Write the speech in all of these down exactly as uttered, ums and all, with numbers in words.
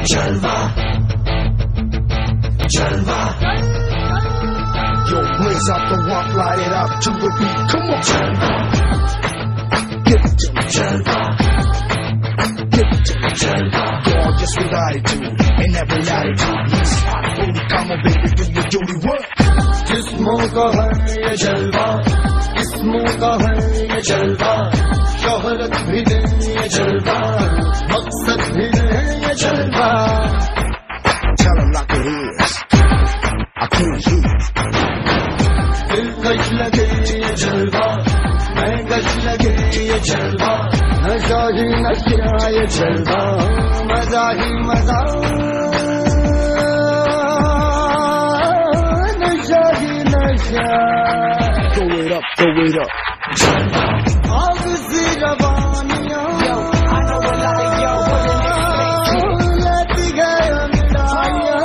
Jalva, Jalva. Yo, blaze up the walk, light it up to the beat. Come on, Jalva. Give it to me, Jalva. Give it to me, Jalva. Gorgeous with attitude and every attitude. He's hot, holy, come on, baby, do your dirty work. जिस्मों का है ये जलवा, जिस्मों का है ये जलवा, शोहरत भी दे ये जलवा, मकसद भी दे ये जलवा. Tell him like it is. I can't hear. दिलकश लगे ये जलवा, महकश लगे ये जलवा, नशा ही नशा ये जलवा, मजा ही मजा, नशा ही नशा. Throw it up, throw it up. आग सी रवानियां, I know a lot of y'all wouldn't expect it. लेती गए मिठाइयां,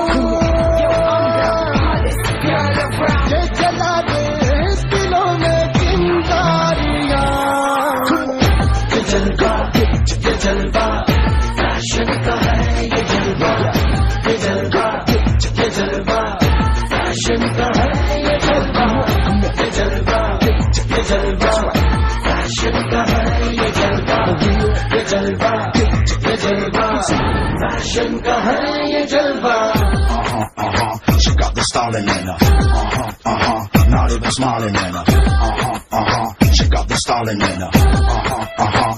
ये जला दे दिलों में चिंगारियां. ये जलवा, ये जलवा, फैशन का है ये जलवा. ये जलवा, ये जलवा, फैशन का है ये जलवा. ये जलवा, ये जलवा, फैशन का है ये जलवा. ये जलवा, ये जलवा, फैशन का है ये जलवा. Uh-huh, uh-huh, she got the styling in her. Uh-huh, uh-huh, not even smiling in her. Uh-huh, uh-huh, she got the styling in her. Uh-huh, uh-huh.